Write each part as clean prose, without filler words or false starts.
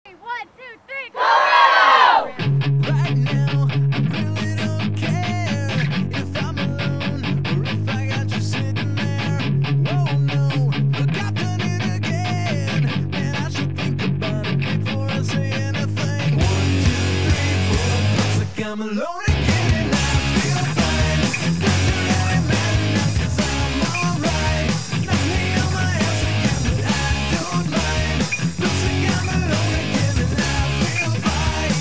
1, 2, 3, go! Right now, I really don't care if I'm alone or if I got you sitting there. Whoa, no, look, I've done it again. Man, I should think about it before I say anything. 1, 2, 3, 4, looks like I'm alone again and I feel fine. Doesn't really matter now 'cause I'm alright. Knock me on my ass again, but I don't mind. Looks like I'm alone again and I feel fine.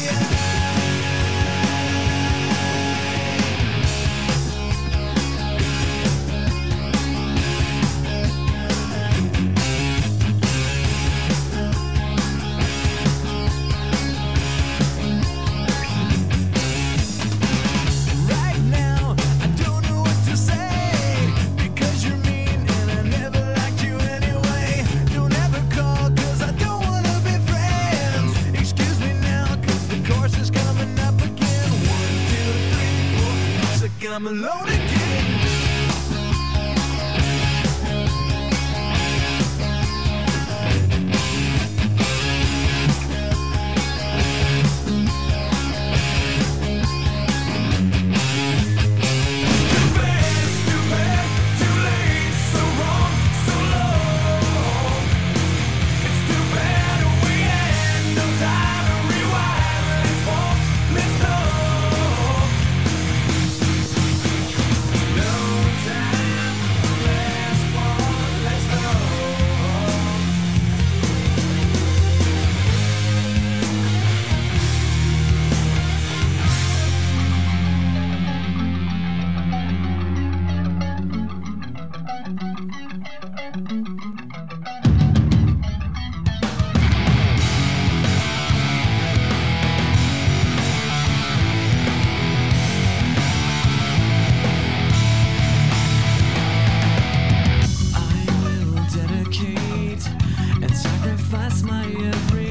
Right now, I don't know what to say because you're mean and I never liked you anyway. Don't ever call 'cause I don't wanna be friends. Excuse me now 'cause the course is coming up again. 1, 2, 3, 4, looks like I'm alone again. I will dedicate and sacrifice my every